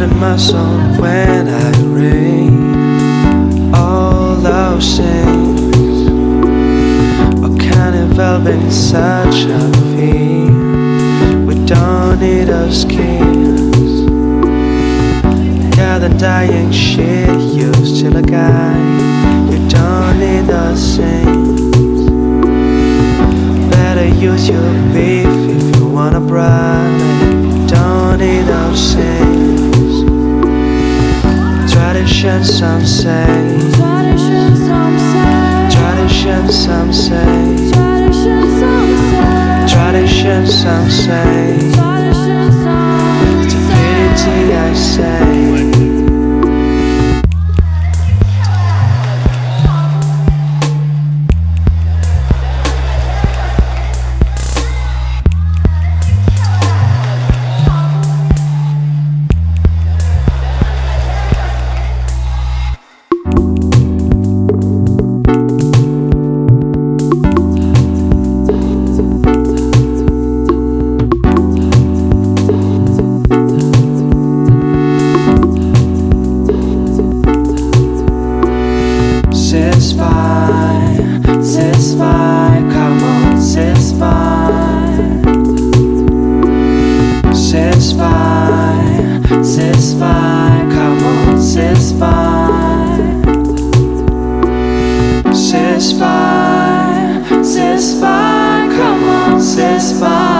in my soul when I read all those things. Oh, carnival been such a fear. We don't need those skills. Got the dying shit used to the guy. You don't need those things. Better use your beef if you wanna brag. Don't need those things. Tradition, some say. Tradition, some say. Tradition, some say. Tradition, some say. Stupidity, I say. Satisfy, come on, satisfy. Satisfy, satisfy, come on, satisfy. Satisfy, satisfy, come on, satisfy.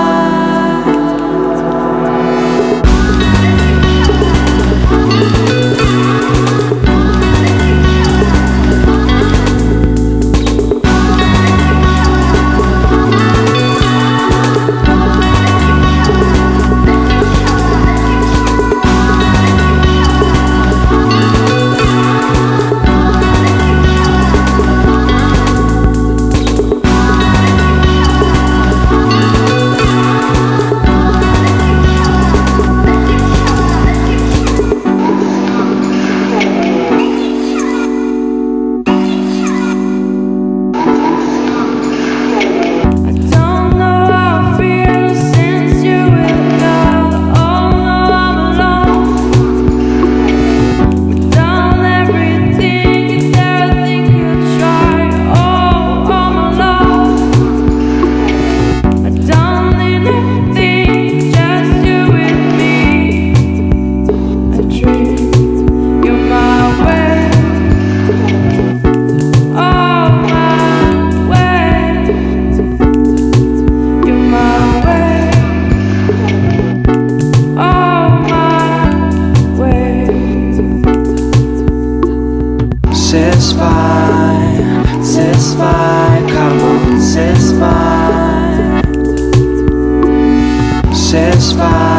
Satisfy, satisfy, come on, satisfy. Satisfy.